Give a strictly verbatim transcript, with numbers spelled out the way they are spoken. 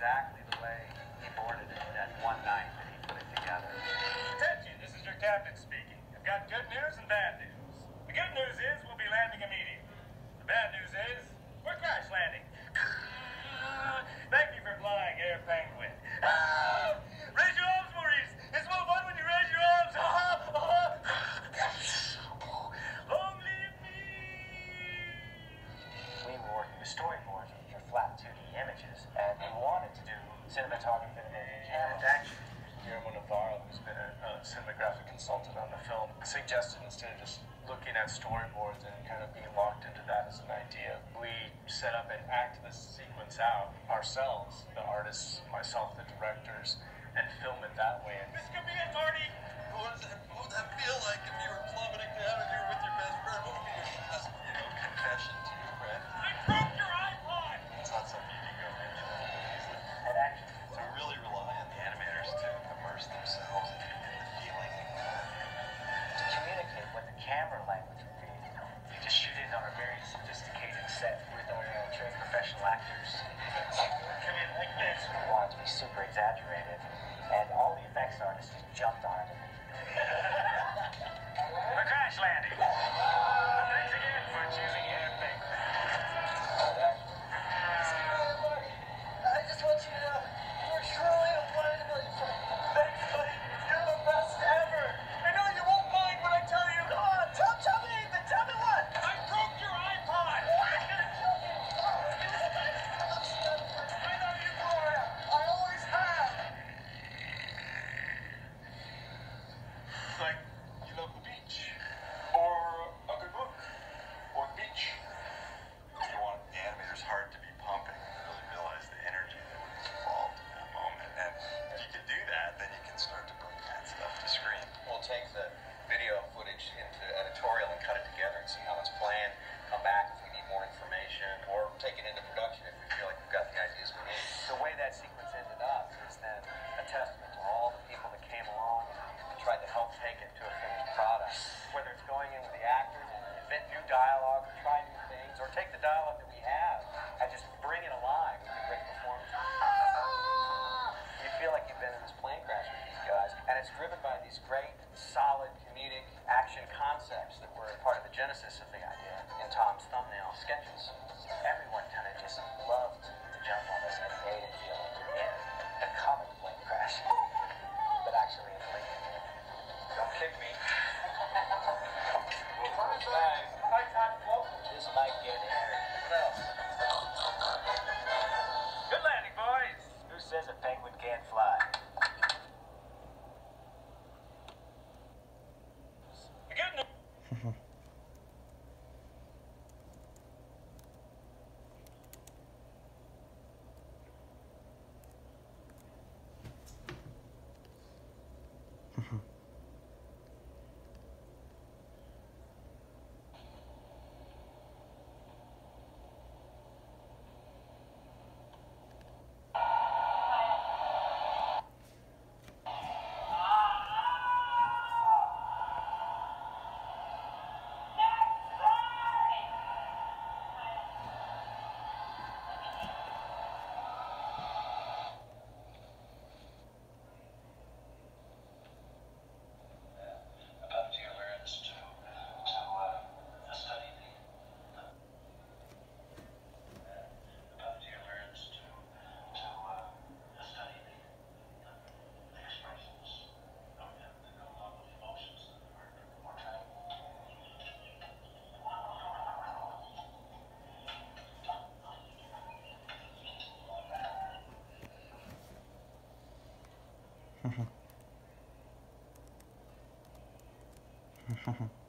exactly the way he boarded it that one night that he put it together. Attention, this is your captain speaking. I've got good news and bad news. The good news is we'll be landing immediately. The bad news is we're crash landing. Thank you for flying, Air Penguin. Ah! Raise your arms, Maurice. It's more fun when you raise your arms. Long live me. We were working with storyboards for flat two D images, and we wanted to do cinematography and camera action. Guillermo Navarro, who's been a, a cinematographic consultant on the film, suggested instead of just looking at storyboards and kind of being locked into that as an idea, we set up and act this sequence out ourselves, the artists, myself, the directors, and film it that way. And this could be a party. What, does that, what would that feel like if you were plummeting down and you were with your best friend? What would be your last, you know, confession to your friend? I broke your iPod! It's not something you can go mention easily. And actually, So we really rely on the animators to immerse themselves in, in the feeling. to communicate what the camera language would be, you just shoot it on a very sophisticated set with our uh, trained professional actors. Come in like this. We wanted to be super exaggerated, and all the effects artists just jumped on it. We're crash landing. Thanks again for choosing Air Penguin. I just want you to know, you're truly a wonderful friend. Thanks, buddy. You're the best ever. I know you won't mind when I tell you. Go on, tell, tell me anything. Tell me what. I broke your iPod! I'm gonna kill you. I know you are. I always have. Like, you love the beach, or a good book, or the beach. You want the animator's heart to be pumping and really realize the energy that was involved in that moment. And if you can do that, then you can start to bring that stuff to screen. We'll take the video footage into editorial and cut it together and see how it's playing, come back if we need more information, or take it into production if we feel like we've got the ideas we need. The way that sequence ended up is then a testament to all the people that came along and tried to help take it to a finished product. Whether it's going in with the actors and invent new dialogue or try new things, or take the dialogue that we have and just bring it alive with a great performance. You feel like you've been in this plane crash with these guys, and it's driven by these great, solid, comedic action concepts that were part of the genesis of the idea in Tom's thumbnail sketches. Everyone kind of just loved to jump on this and made it feel like you're in a comic plane crash, but actually in Lincoln. Don't kick me. This might get hairy. Good landing, boys. Who says a penguin can't fly? The good news. Mm-hmm.